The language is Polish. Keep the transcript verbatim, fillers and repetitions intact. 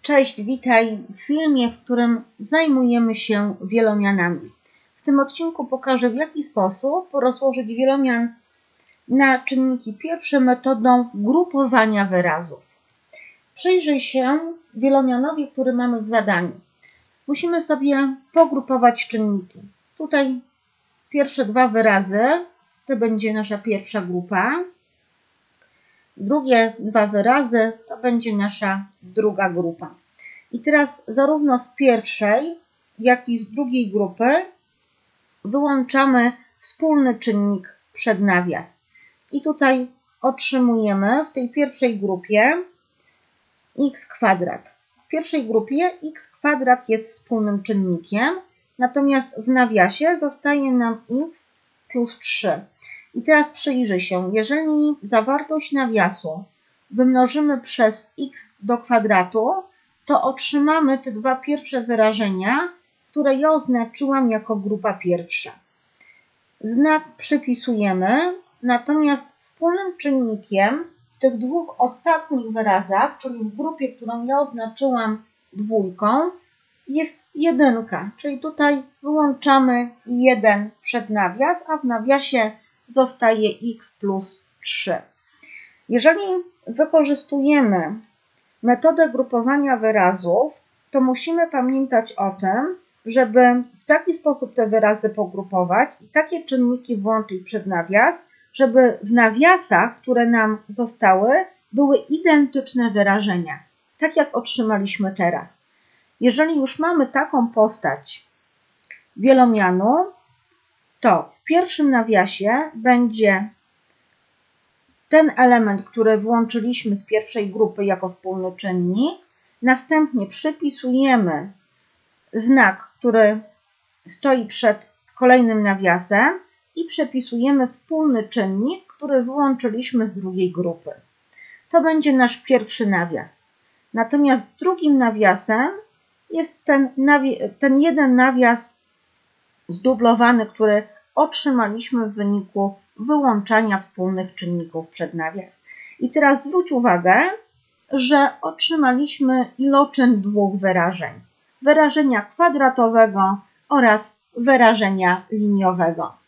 Cześć, witaj w filmie, w którym zajmujemy się wielomianami. W tym odcinku pokażę, w jaki sposób rozłożyć wielomian na czynniki pierwsze metodą grupowania wyrazów. Przyjrzyj się wielomianowi, który mamy w zadaniu. Musimy sobie pogrupować czynniki. Tutaj pierwsze dwa wyrazy to będzie nasza pierwsza grupa. Drugie dwa wyrazy to będzie nasza druga grupa. I teraz zarówno z pierwszej, jak i z drugiej grupy wyłączamy wspólny czynnik przed nawias. I tutaj otrzymujemy w tej pierwszej grupie x kwadrat. W pierwszej grupie x kwadrat jest wspólnym czynnikiem, natomiast w nawiasie zostaje nam x plus trzy. I teraz przyjrzyj się, jeżeli zawartość nawiasu wymnożymy przez x do kwadratu, to otrzymamy te dwa pierwsze wyrażenia, które ja oznaczyłam jako grupa pierwsza. Znak przypisujemy, natomiast wspólnym czynnikiem w tych dwóch ostatnich wyrazach, czyli w grupie, którą ja oznaczyłam dwójką, jest jedynka, czyli tutaj wyłączamy jeden przed nawias, a w nawiasie zostaje x plus trzy. Jeżeli wykorzystujemy metodę grupowania wyrazów, to musimy pamiętać o tym, żeby w taki sposób te wyrazy pogrupować i takie czynniki włączyć przed nawias, żeby w nawiasach, które nam zostały, były identyczne wyrażenia, tak jak otrzymaliśmy teraz. Jeżeli już mamy taką postać wielomianu, to w pierwszym nawiasie będzie ten element, który włączyliśmy z pierwszej grupy jako wspólny czynnik. Następnie przypisujemy znak, który stoi przed kolejnym nawiasem i przepisujemy wspólny czynnik, który wyłączyliśmy z drugiej grupy. To będzie nasz pierwszy nawias. Natomiast drugim nawiasem jest ten, ten jeden nawias zdublowany, który otrzymaliśmy w wyniku wyłączania wspólnych czynników przed nawias. I teraz zwróć uwagę, że otrzymaliśmy iloczyn dwóch wyrażeń. Wyrażenia kwadratowego oraz wyrażenia liniowego.